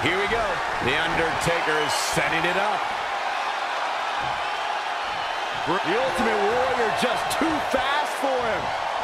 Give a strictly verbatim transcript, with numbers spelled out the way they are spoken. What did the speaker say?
Here we go. The Undertaker is setting it up. The Ultimate Warrior just too fast for him.